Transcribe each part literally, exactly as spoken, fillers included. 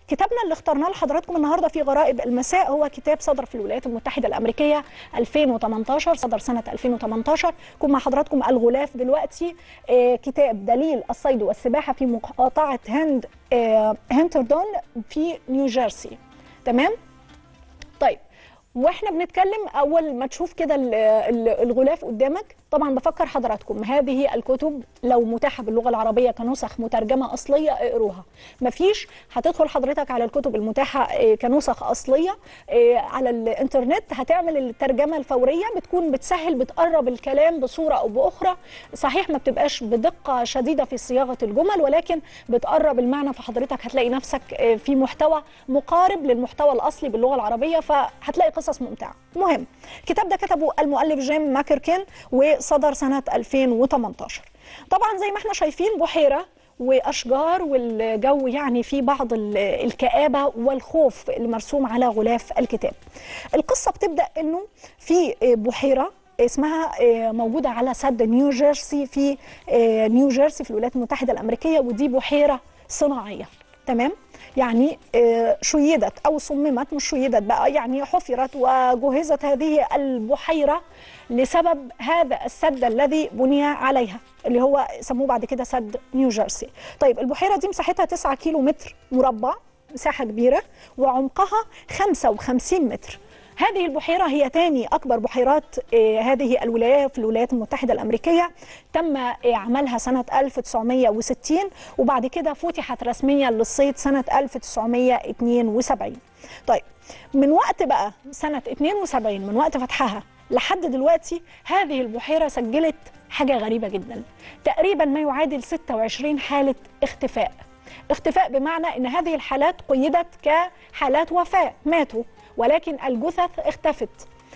كتابنا اللي اخترناه لحضراتكم النهارده في غرائب المساء هو كتاب صدر في الولايات المتحدة الأمريكية ألفين وتمنتاشر، صدر سنة ألفين وتمنتاشر. كون مع حضراتكم الغلاف دلوقتي. آه كتاب دليل الصيد والسباحة في مقاطعة هند آه هنتردون في نيوجيرسي. تمام؟ طيب، واحنا بنتكلم اول ما تشوف كده الغلاف قدامك، طبعا بفكر حضراتكم هذه الكتب لو متاحه باللغه العربيه كنسخ مترجمه اصليه اقروها. مفيش، هتدخل حضرتك على الكتب المتاحه كنسخ اصليه على الانترنت، هتعمل الترجمه الفوريه، بتكون بتسهل بتقرب الكلام بصوره او باخرى. صحيح ما بتبقاش بدقه شديده في صياغه الجمل، ولكن بتقرب المعنى، فحضرتك هتلاقي نفسك في محتوى مقارب للمحتوى الاصلي باللغه العربيه، فهتلاقي قصص ممتعه. مهم، الكتاب ده كتبه المؤلف جيم ماكركين وصدر سنة ألفين وتمنتاشر. طبعا زي ما احنا شايفين بحيرة وأشجار، والجو يعني في بعض الكآبة والخوف اللي مرسوم على غلاف الكتاب. القصة بتبدأ انه في بحيرة اسمها موجودة على سد نيوجيرسي في نيوجيرسي في الولايات المتحدة الأمريكية، ودي بحيرة صناعية. تمام؟ يعني شيدت أو صممت، مش شيدت بقى، يعني حفرت وجهزت هذه البحيرة لسبب هذا السد الذي بني عليها، اللي هو سموه بعد كده سد نيوجيرسي. طيب، البحيرة دي مساحتها تسعة كيلو متر مربع، مساحة كبيرة، وعمقها خمسة وخمسين متر. هذه البحيرة هي ثاني أكبر بحيرات هذه الولاية في الولايات المتحدة الأمريكية. تم عملها سنة ألف وتسعمائة وستين، وبعد كده فتحت رسميا للصيد سنة ألف وتسعمائة واثنين وسبعين. طيب، من وقت بقى سنة اثنين وسبعين، من وقت فتحها لحد دلوقتي، هذه البحيرة سجلت حاجة غريبة جدا، تقريبا ما يعادل ستة وعشرين حالة اختفاء. اختفاء بمعنى أن هذه الحالات قيدت كحالات وفاة، ماتوا، ولكن الجثث اختفت.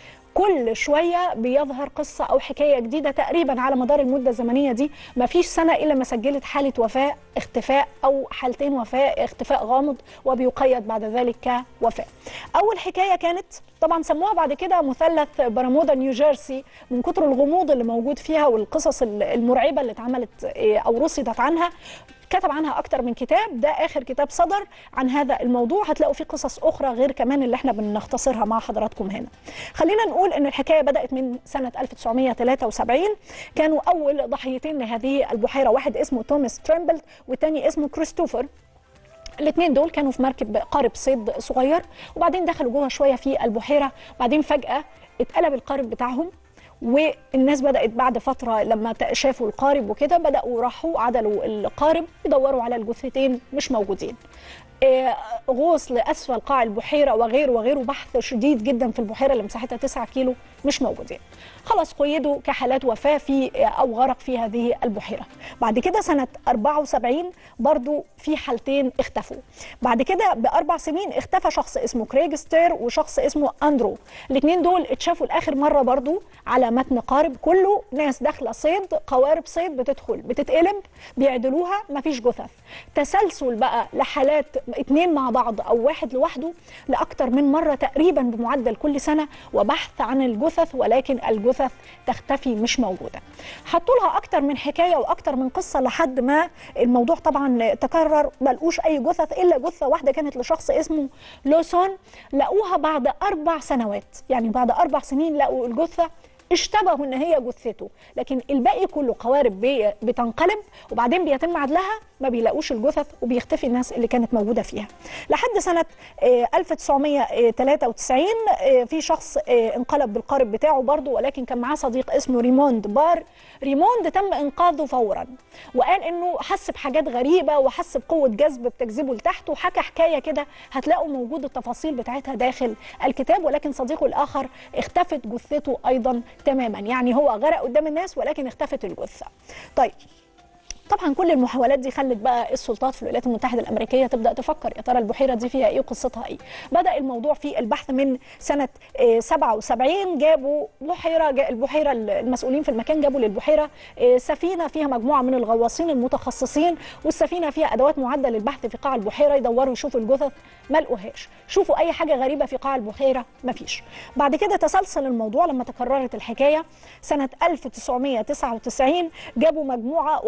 كل شوية بيظهر قصة أو حكاية جديدة. تقريبا على مدار المدة الزمنية دي ما فيش سنة إلا ما سجلت حالة وفاة اختفاء، أو حالتين وفاة اختفاء غامض وبيقيد بعد ذلك كوفاة. أول حكاية كانت طبعا سموها بعد كده مثلث برمودا نيوجيرسي، من كتر الغموض اللي موجود فيها والقصص المرعبة اللي اتعملت أو رصدت عنها. كتب عنها أكتر من كتاب، ده آخر كتاب صدر عن هذا الموضوع. هتلاقوا فيه قصص أخرى غير كمان اللي احنا بنختصرها مع حضراتكم هنا. خلينا نقول إن الحكاية بدأت من سنة ألف وتسعمائة وثلاثة وسبعين. كانوا أول ضحيتين لهذه البحيرة، واحد اسمه توماس تريمبل والتاني اسمه كريستوفر. الاثنين دول كانوا في مركب قارب صيد صغير، وبعدين دخلوا جوه شوية في البحيرة، بعدين فجأة اتقلب القارب بتاعهم، والناس بدأت بعد فترة لما شافوا القارب وكده بدأوا راحوا عدلوا القارب يدوروا على الجثتين، مش موجودين. غوص لأسفل قاع البحيرة وغيره وغيره، بحث شديد جدا في البحيرة اللي مساحتها تسعة كيلو، مش موجودين. خلاص قيدوا كحالات وفاة في أو غرق في هذه البحيرة. بعد كده سنة أربعة وسبعين برضو في حالتين اختفوا. بعد كده بأربع سنين اختفى شخص اسمه كريغ ستير وشخص اسمه أندرو. الاثنين دول اتشافوا لآخر مرة برضو على متن قارب، كله ناس داخلة صيد، قوارب صيد بتدخل بتتقلب بيعدلوها، مفيش جثث. تسلسل بقى لحالات اثنين مع بعض او واحد لوحده لاكثر من مره، تقريبا بمعدل كل سنه، وبحث عن الجثث، ولكن الجثث تختفي مش موجوده. حطوا لها اكثر من حكايه واكثر من قصه لحد ما الموضوع طبعا تكرر، ما لقوش اي جثث الا جثه واحده كانت لشخص اسمه لوسون. لقوها بعد اربع سنوات، يعني بعد اربع سنين لقوا الجثه، اشتبهوا ان هي جثته، لكن الباقي كله قوارب بتنقلب وبعدين بيتم عدلها، ما بيلاقوش الجثث وبيختفي الناس اللي كانت موجوده فيها. لحد سنه ألف وتسعمائة وثلاثة وتسعين في شخص انقلب بالقارب بتاعه برضه، ولكن كان معاه صديق اسمه ريموند بار. ريموند تم انقاذه فورا، وقال انه حس بحاجات غريبه وحس بقوه جذب بتجذبه لتحت، وحكى حكايه كده هتلاقوا موجود التفاصيل بتاعتها داخل الكتاب. ولكن صديقه الاخر اختفت جثته ايضا تماما، يعني هو غرق قدام الناس ولكن اختفت الجثه. طيب، طبعا كل المحاولات دي خلت بقى السلطات في الولايات المتحده الامريكيه تبدا تفكر يا ترى البحيره دي فيها ايه وقصتها ايه. بدا الموضوع في البحث من سنه سبعة وسبعين. جابوا بحيره، البحيره المسؤولين في المكان جابوا للبحيره سفينه فيها مجموعه من الغواصين المتخصصين، والسفينه فيها ادوات معده للبحث في قاع البحيره، يدوروا يشوفوا الجثث، ما لقوهاش. شوفوا اي حاجه غريبه في قاع البحيره، ما فيش. بعد كده تسلسل الموضوع لما تكررت الحكايه. سنه ألف وتسعمائة وتسعة وتسعين جابوا مجموعه ووحدات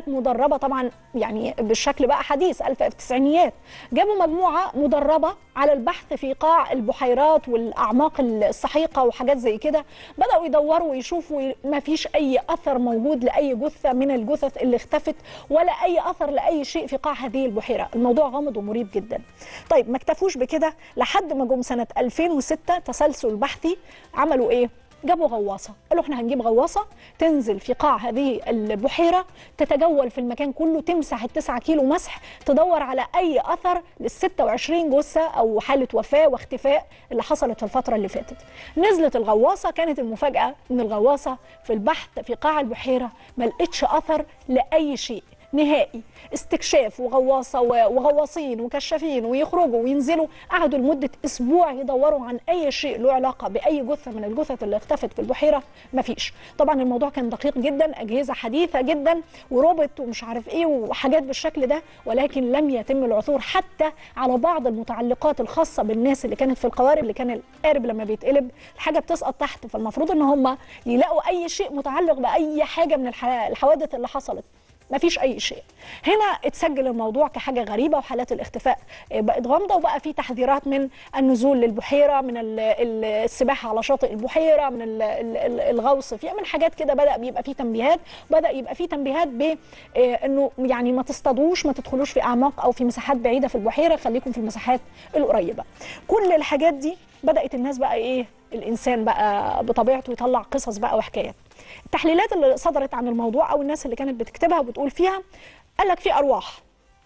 كانت مدربه طبعا يعني بالشكل بقى حديث الف في التسعينيات. جابوا مجموعه مدربه على البحث في قاع البحيرات والاعماق السحيقه وحاجات زي كده، بداوا يدوروا ويشوفوا ما فيش اي اثر موجود لاي جثه من الجثث اللي اختفت ولا اي اثر لاي شيء في قاع هذه البحيره. الموضوع غامض ومريب جدا. طيب ما اكتفوش بكده، لحد ما جم سنه ألفين وستة تسلسل بحثي، عملوا ايه؟ جابوا غواصه، قالوا احنا هنجيب غواصه تنزل في قاع هذه البحيره، تتجول في المكان كله، تمسح التسعة كيلو مسح، تدور على اي اثر لل ستة وعشرين جثه او حاله وفاه واختفاء اللي حصلت في الفتره اللي فاتت. نزلت الغواصه، كانت المفاجاه ان الغواصه في البحث في قاع البحيره ما لقتش اثر لاي شيء نهائي. استكشاف وغواصه وغواصين وكشافين ويخرجوا وينزلوا، قعدوا لمده اسبوع يدوروا عن اي شيء له علاقه باي جثه من الجثث اللي اختفت في البحيره، مفيش. طبعا الموضوع كان دقيق جدا، اجهزه حديثه جدا وروبوت ومش عارف ايه وحاجات بالشكل ده، ولكن لم يتم العثور حتى على بعض المتعلقات الخاصه بالناس اللي كانت في القوارب، اللي كان القارب لما بيتقلب الحاجه بتسقط تحت، فالمفروض ان هم يلاقوا اي شيء متعلق باي حاجه من الحوادث اللي حصلت. ما فيش اي شيء. هنا اتسجل الموضوع كحاجه غريبه، وحالات الاختفاء بقت غامضه، وبقى في تحذيرات من النزول للبحيره، من السباحه على شاطئ البحيره، من الغوص فيها، من حاجات كده بدا بيبقى في تنبيهات، بدا يبقى في تنبيهات بانه يعني ما تصطادوش، ما تدخلوش في اعماق او في مساحات بعيده في البحيره، خليكم في المساحات القريبه. كل الحاجات دي بدات الناس بقى ايه، الانسان بقى بطبيعته يطلع قصص بقى وحكايات. التحليلات اللي صدرت عن الموضوع او الناس اللي كانت بتكتبها وبتقول فيها، قال لك في ارواح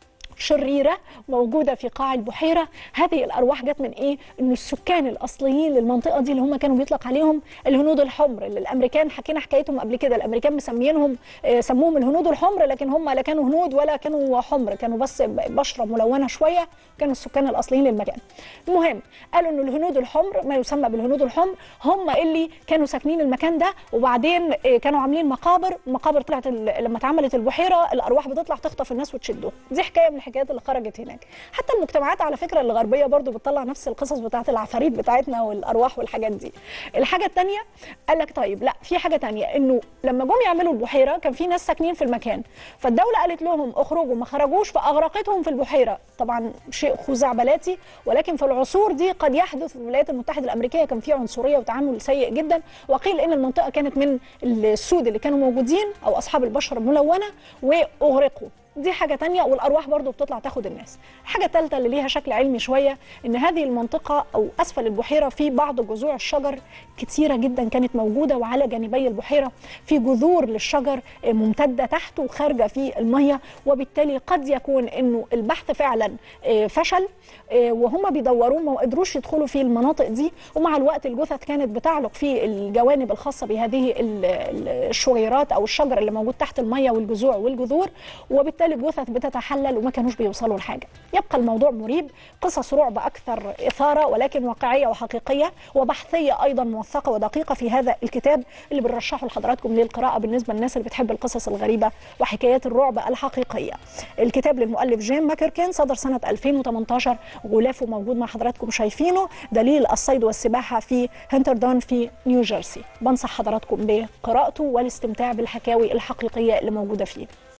شريره موجوده في قاع البحيره. هذه الارواح جت من ايه؟ انه السكان الاصليين للمنطقه دي اللي هم كانوا بيطلق عليهم الهنود الحمر، اللي الامريكان حكينا حكايتهم قبل كده، الامريكان مسمينهم سموهم الهنود الحمر، لكن هم لا كانوا هنود ولا كانوا حمر، كانوا بس بشره ملونه شويه، كانوا السكان الاصليين للمكان. المهم قالوا انه الهنود الحمر، ما يسمى بالهنود الحمر، هم اللي كانوا ساكنين المكان ده، وبعدين كانوا عاملين مقابر، المقابر طلعت لما اتعملت البحيره الارواح بتطلع تخطف الناس وتشدهم. دي حكايه من الحكايات اللي خرجت هناك. حتى المجتمعات على فكره الغربيه برضو بتطلع نفس القصص بتاعت العفاريت بتاعتنا والارواح والحاجات دي. الحاجه الثانيه قال لك طيب لا، في حاجه ثانيه، انه لما جم يعملوا البحيره كان في ناس ساكنين في المكان، فالدوله قالت لهم اخرجوا، ما خرجوش فاغرقتهم في البحيره. طبعا شيء خزعبلاتي، ولكن في العصور دي قد يحدث. في الولايات المتحده الامريكيه كان في عنصريه وتعامل سيء جدا، وقيل ان المنطقه كانت من السود اللي كانوا موجودين او اصحاب البشره الملونه واغرقوا. دي حاجة تانية، والأرواح برضو بتطلع تاخد الناس. الحاجة الثالثة اللي ليها شكل علمي شوية، إن هذه المنطقة أو أسفل البحيرة في بعض جذوع الشجر كتيرة جدا كانت موجودة، وعلى جانبي البحيرة في جذور للشجر ممتدة تحت وخارجة في المية، وبالتالي قد يكون إنه البحث فعلا فشل وهم بيدوروا ما قدروش يدخلوا في المناطق دي، ومع الوقت الجثث كانت بتعلق في الجوانب الخاصة بهذه الشجيرات أو الشجر اللي موجود تحت المية والجذوع والجذور، وبالتالي الجثث بتتحلل وما كانوش بيوصلوا لحاجه. يبقى الموضوع مريب، قصص رعب اكثر اثاره ولكن واقعيه وحقيقيه وبحثيه ايضا موثقه ودقيقه في هذا الكتاب اللي بنرشحه لحضراتكم للقراءه بالنسبه للناس اللي بتحب القصص الغريبه وحكايات الرعب الحقيقيه. الكتاب للمؤلف جيم ماكركين، صدر سنه ألفين وثمانية عشر، غلافه موجود مع حضراتكم شايفينه، دليل الصيد والسباحه في هنتردون في نيوجيرسي. بنصح حضراتكم بقراءته والاستمتاع بالحكاوي الحقيقيه اللي موجوده فيه.